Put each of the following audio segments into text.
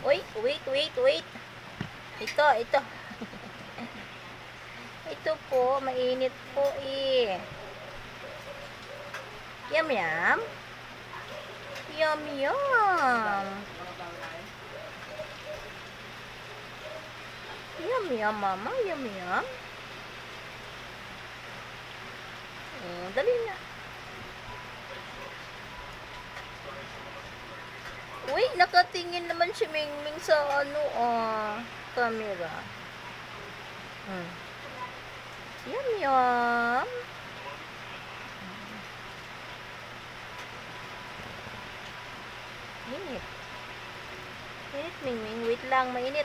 Uy, wait. Ito. Ito po, mainit po eh. Yum. Yum, mama. Yum. Dali na. Uy, nakatingin naman si Mingming sa camera. Yum. Init, Mingming. Wait lang, mainit.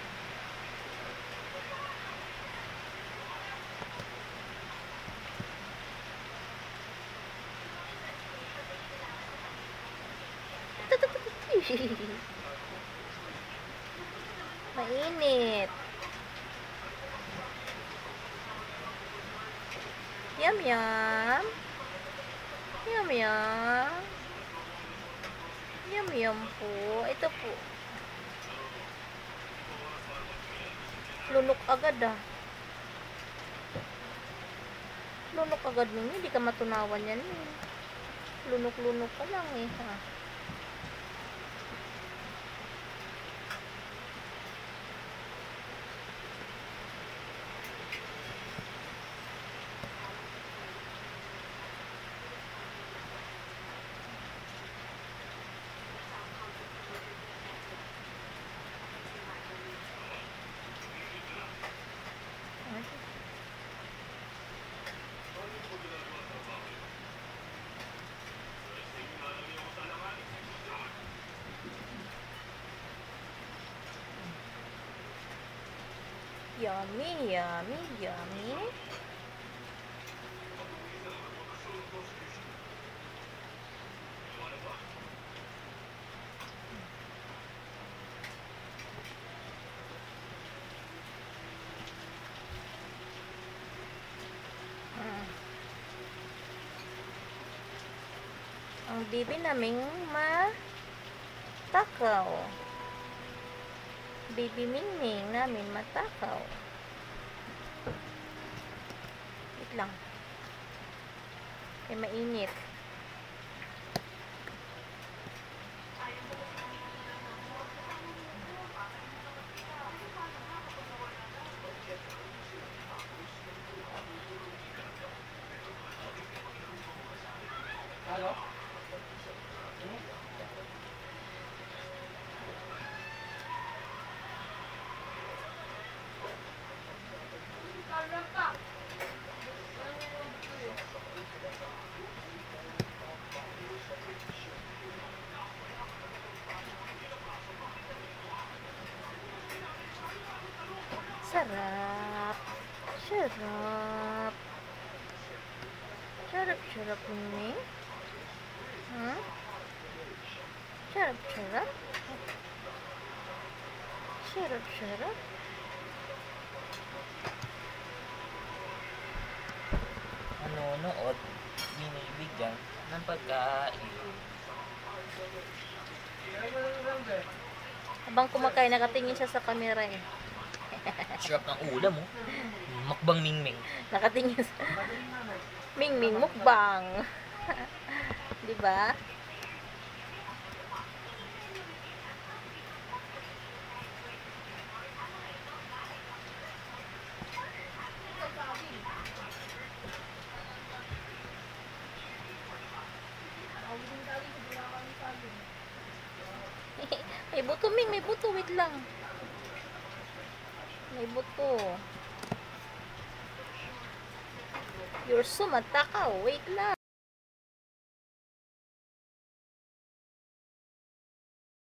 Mainit. Yum. Yum po. Ito po. Lunok agad Lunok agad ninyo. Hindi ka matunawan yan eh. Lunok ka lang eh. Yummy. Ang bibi naming matakaw. Baby Mingming namin matakaw. Wait lang. Kaya mainit. Hello? Sarap. Sarap ini. Sarap. Nanonood, binibigyan ng pagkain. Habang kumakain, nakatingin siya sa camera eh. Sarap ng ulam mo. Mukbang Mingming. Nakatingin sa Mingming mukbang. Diba? May buto, Ming. May buto. Wait lang. May buto. You're so matakaw. Wait lang.